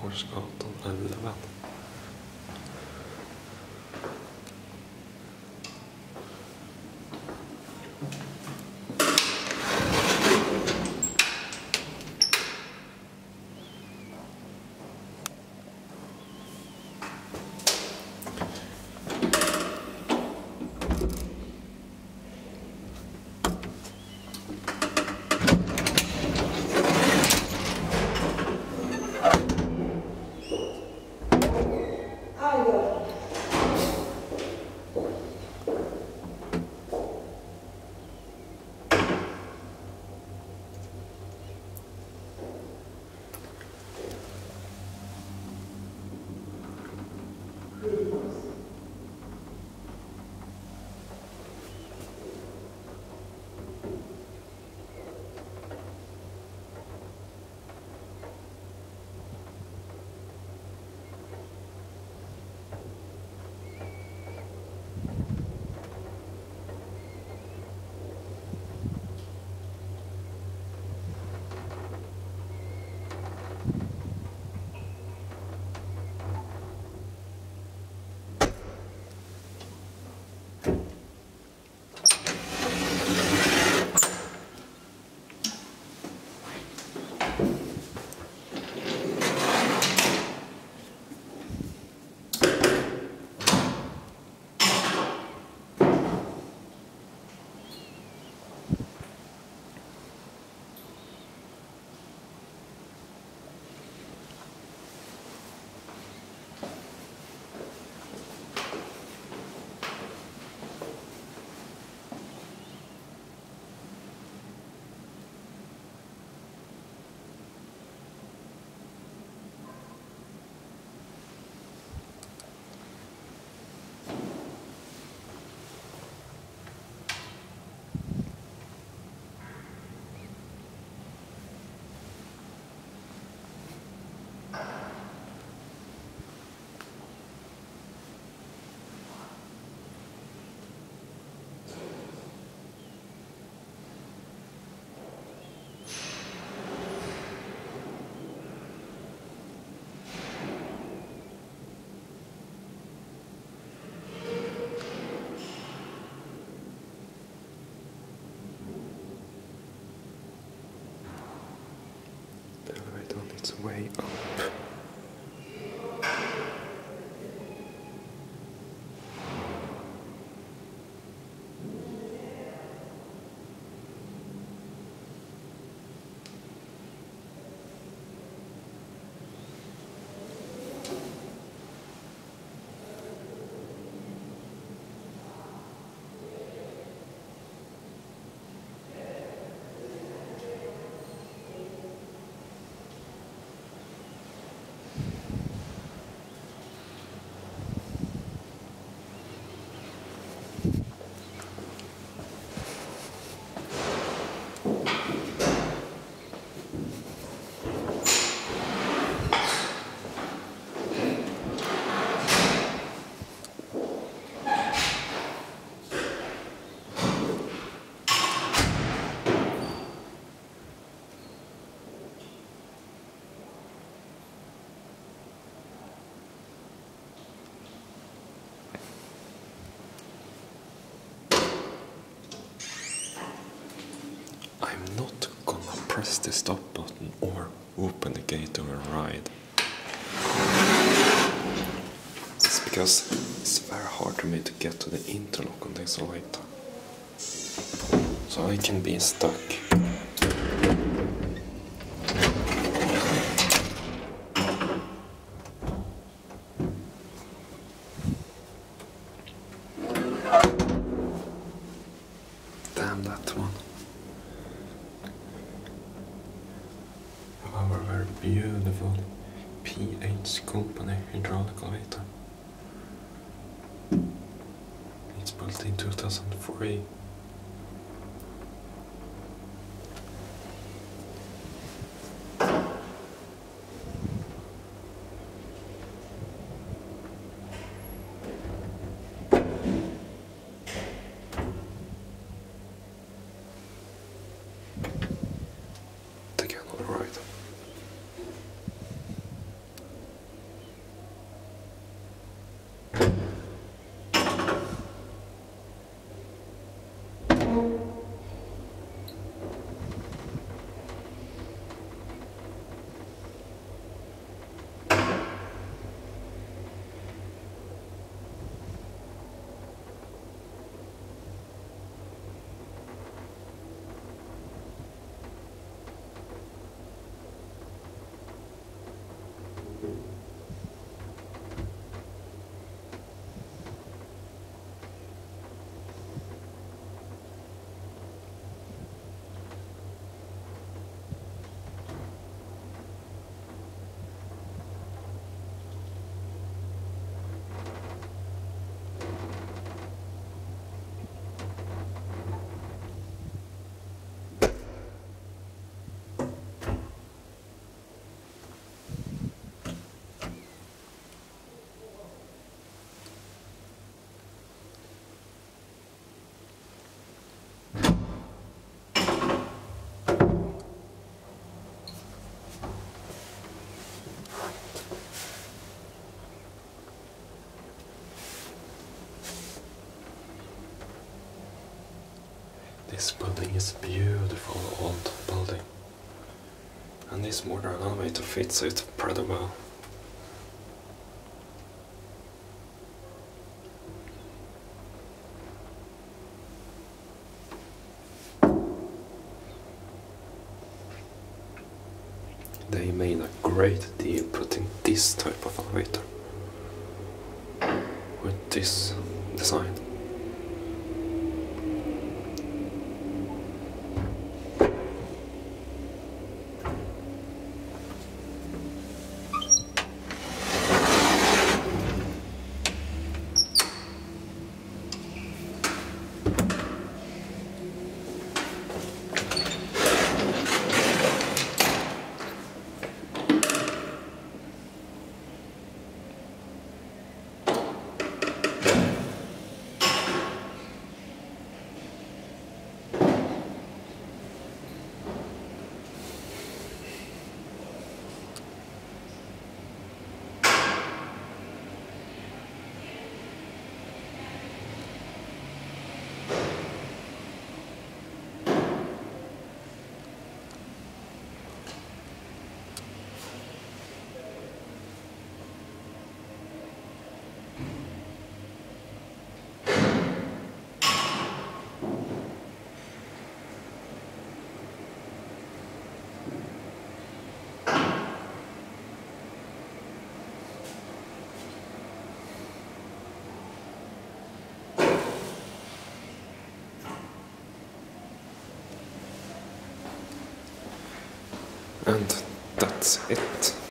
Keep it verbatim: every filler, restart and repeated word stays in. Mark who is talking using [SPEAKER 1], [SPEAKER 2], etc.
[SPEAKER 1] Göteborgsgatan elva. It's way up. I'm not gonna press the stop button or open the gate to ride. It's because it's very hard for me to get to the interlock on the accelerator. So I can be stuck. Damn that one. Our very beautiful P H Company hydraulic elevator. It's built in two thousand three. This building is a beautiful old building. And this modern elevator fits it pretty well. They made a great deal putting this type of elevator with this design. And that's it.